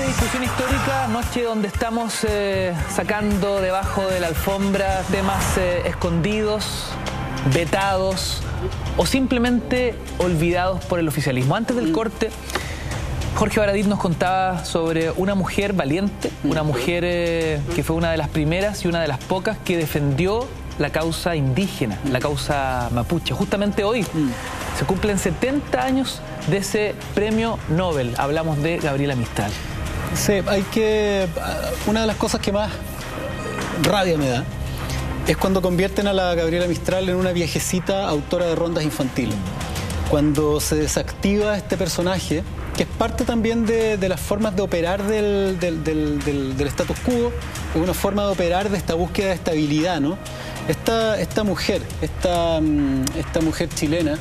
Discusión histórica, noche donde estamos sacando debajo de la alfombra temas escondidos, vetados o simplemente olvidados por el oficialismo. Antes del corte, Jorge Baradit nos contaba sobre una mujer valiente, una mujer que fue una de las primeras y una de las pocas que defendió la causa indígena, la causa mapuche. Justamente hoy se cumplen 70 años de ese premio Nobel. Hablamos de Gabriela Mistral. Sí, una de las cosas que más rabia me da es cuando convierten a la Gabriela Mistral en una viejecita autora de rondas infantiles. Cuando se desactiva este personaje, que es parte también de las formas de operar del status quo, es una forma de operar de esta búsqueda de estabilidad, ¿no? Esta mujer chilena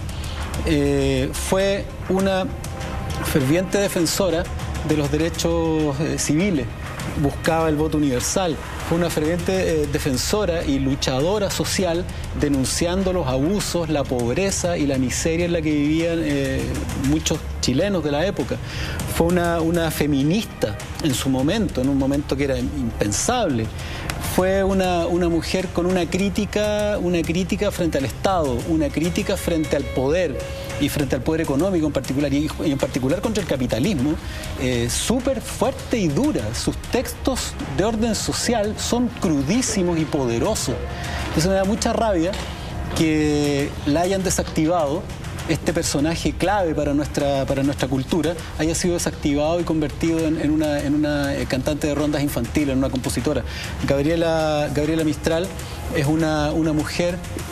fue una ferviente defensora de los derechos civiles, buscaba el voto universal, fue una ferviente defensora y luchadora social, denunciando los abusos, la pobreza y la miseria en la que vivían muchos chilenos de la época. Fue una feminista en su momento, en un momento que era impensable. Fue una mujer con una crítica frente al Estado, una crítica frente al poder y frente al poder económico en particular, y en particular contra el capitalismo, súper fuerte y dura. Sus textos de orden social son crudísimos y poderosos. Entonces me da mucha rabia que la hayan desactivado. Este personaje clave para nuestra cultura haya sido desactivado y convertido en una cantante de rondas infantiles, en una compositora. Gabriela Mistral es una mujer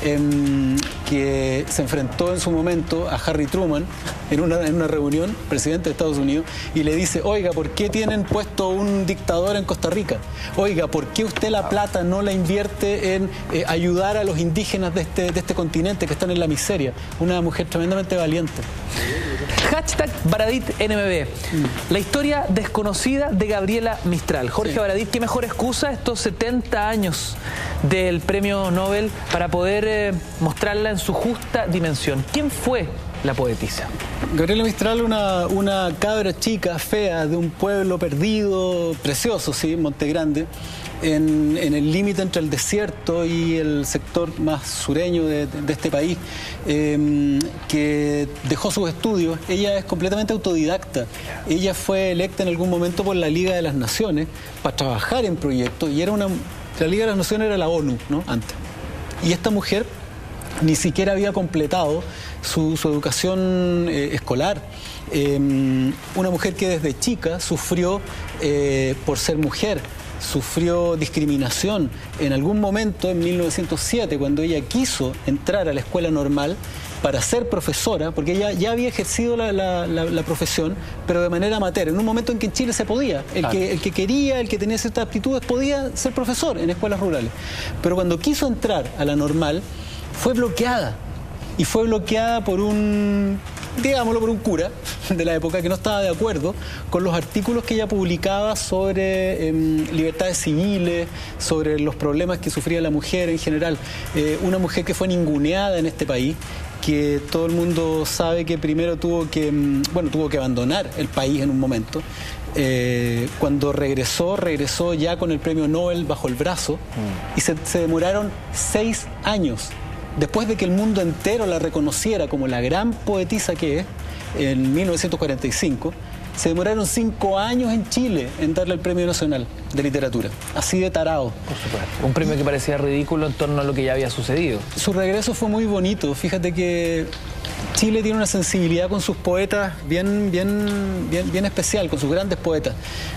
que se enfrentó en su momento a Harry Truman en una reunión, presidente de Estados Unidos, y le dice: oiga, ¿por qué tienen puesto un dictador en Costa Rica? Oiga, ¿por qué usted la plata no la invierte en ayudar a los indígenas de este continente que están en la miseria? Una mujer tremendamente valiente. Hashtag BaraditNMB. La historia desconocida de Gabriela Mistral. Jorge Baradit, ¿qué mejor excusa estos 70 años del premio Nobel para poder mostrarla en su justa dimensión? ¿Quién fue la poetisa? Gabriela Mistral, una cabra chica, fea, de un pueblo perdido, precioso, sí, Monte Grande, en el límite entre el desierto y el sector más sureño de este país, que dejó sus estudios. Ella es completamente autodidacta. Ella fue electa en algún momento por la Liga de las Naciones para trabajar en proyectos, y la Liga de las Naciones era la ONU, ¿no? Antes. Y esta mujer ni siquiera había completado su educación escolar. Una mujer que desde chica sufrió por ser mujer, sufrió discriminación. En algún momento, en 1907, cuando ella quiso entrar a la escuela normal para ser profesora, porque ella ya había ejercido la profesión, pero de manera amateur, en un momento en que en Chile se podía. El que quería, el que tenía ciertas aptitudes, podía ser profesor en escuelas rurales. Pero cuando quiso entrar a la normal, fue bloqueada. Y fue bloqueada por un cura de la época que no estaba de acuerdo con los artículos que ella publicaba sobre libertades civiles, sobre los problemas que sufría la mujer en general. Una mujer que fue ninguneada en este país, que todo el mundo sabe que primero tuvo que abandonar el país en un momento. Cuando regresó ya con el premio Nobel bajo el brazo, y se demoraron 6 años. Después de que el mundo entero la reconociera como la gran poetisa que es, en 1945, se demoraron 5 años en Chile en darle el Premio Nacional de Literatura. Así de tarado. Por supuesto. Un premio que parecía ridículo en torno a lo que ya había sucedido. Su regreso fue muy bonito. Fíjate que Chile tiene una sensibilidad con sus poetas bien especial, con sus grandes poetas.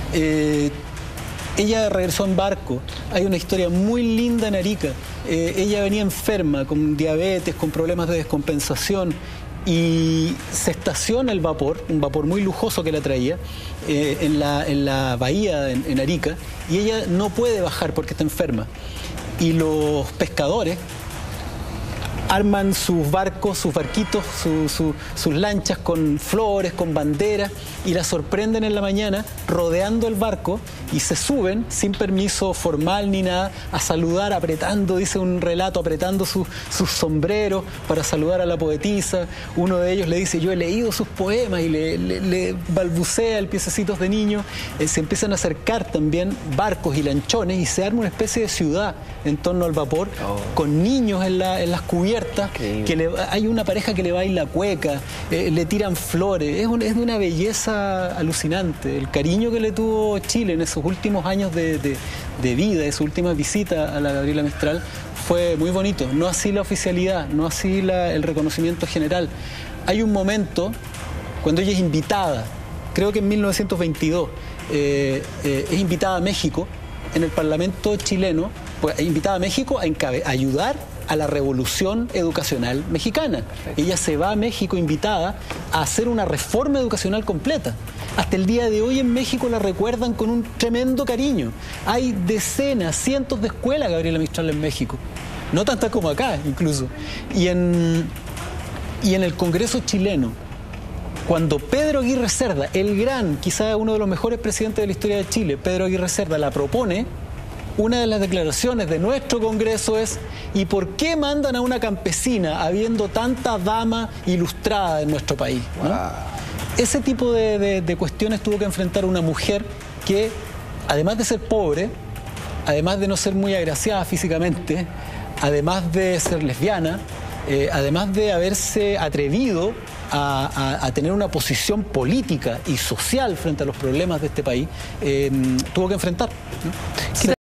Ella regresó en barco. Hay una historia muy linda en Arica. Ella venía enferma, con diabetes, con problemas de descompensación, y se estaciona el vapor, un vapor muy lujoso que la traía, en la bahía en Arica, y ella no puede bajar porque está enferma. Y los pescadores arman sus barcos, sus barquitos, sus lanchas con flores, con banderas, y la sorprenden en la mañana rodeando el barco y se suben sin permiso formal ni nada a saludar, apretando, dice un relato, apretando sus sombreros para saludar a la poetisa. Uno de ellos le dice: yo he leído sus poemas, y le balbucea el Piececitos de niño. Se empiezan a acercar también barcos y lanchones y se arma una especie de ciudad en torno al vapor, con niños en las cubiertas, que hay una pareja que le baila cueca, le tiran flores. Es de una belleza alucinante. El cariño que le tuvo Chile en esos últimos años de vida, de su última visita a la Gabriela Mistral, fue muy bonito. No así la oficialidad, no así el reconocimiento general. Hay un momento cuando ella es invitada, creo que en 1922, es invitada a México, en el Parlamento chileno, pues, invitada a México a ayudar a la revolución educacional mexicana. Perfecto. Ella se va a México invitada a hacer una reforma educacional completa. Hasta el día de hoy en México la recuerdan con un tremendo cariño. Hay decenas, cientos de escuelas Gabriela Mistral en México. No tantas como acá, incluso. Y en el Congreso chileno, cuando Pedro Aguirre Cerda, el gran, quizá uno de los mejores presidentes de la historia de Chile, Pedro Aguirre Cerda, la propone, una de las declaraciones de nuestro Congreso es: ¿y por qué mandan a una campesina habiendo tanta dama ilustrada en nuestro país? ¿No? Wow. Ese tipo de cuestiones tuvo que enfrentar una mujer que, además de ser pobre, además de no ser muy agraciada físicamente, además de ser lesbiana, además de haberse atrevido a tener una posición política y social frente a los problemas de este país, tuvo que enfrentar, ¿no?